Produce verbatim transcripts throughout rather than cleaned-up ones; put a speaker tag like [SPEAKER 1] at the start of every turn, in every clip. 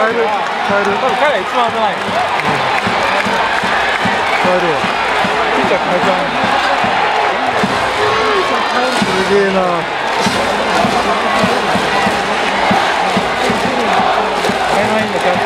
[SPEAKER 1] える、変える。
[SPEAKER 2] 多分彼が一番危ない。
[SPEAKER 1] 変えるわ。
[SPEAKER 2] ピッチャー変えちゃうんだ。
[SPEAKER 1] すげえな。
[SPEAKER 2] 変えないんだじゃん。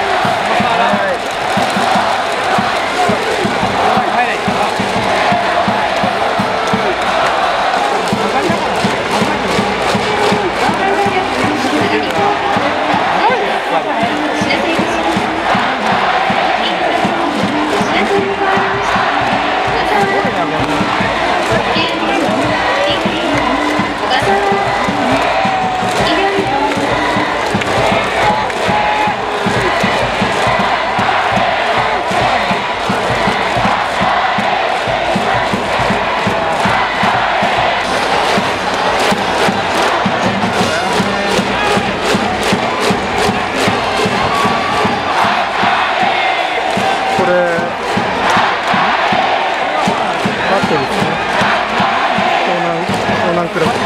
[SPEAKER 1] クラブ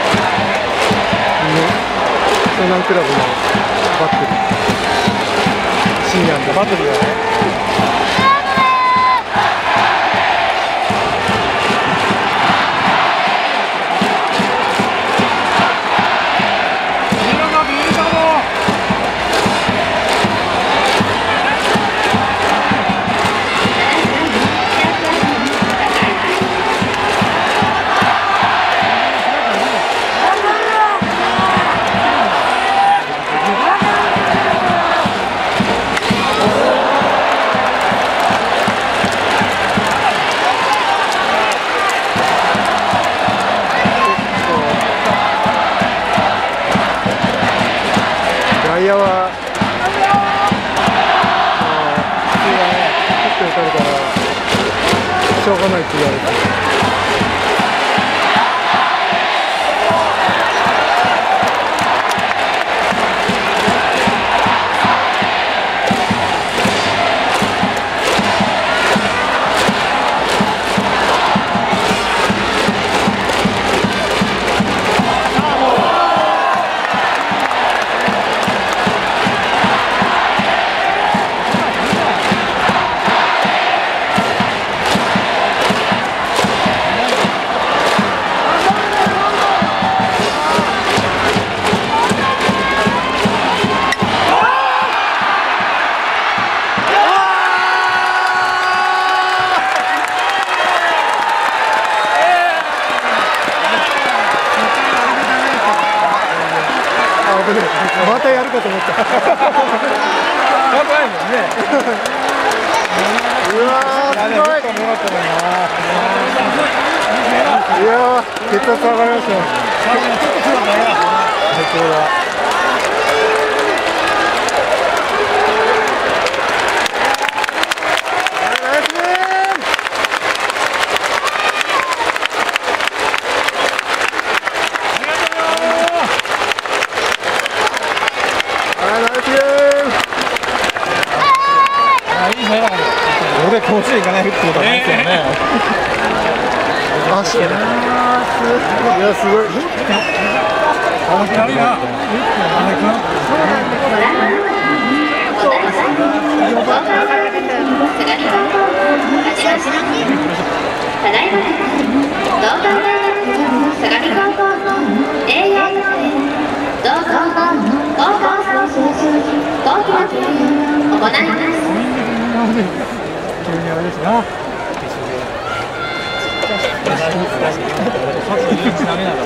[SPEAKER 1] 湘南クラブのバッテリー深夜のバッテリーだね。外野は普通はね、ヒット打たれたらしょうがないって言われて。またやるかと思った。やばいもんね。うわー、すごい。いやー、血圧上がりましたよ。最高だ。これ甲子園行かないってことはないですよね。あ、すごい。いや、すごい。あ、いいな。
[SPEAKER 3] ただいま、道東大学相模高校の栄養学生、同校高校生後期の記録を行います。
[SPEAKER 1] 急にあれですな。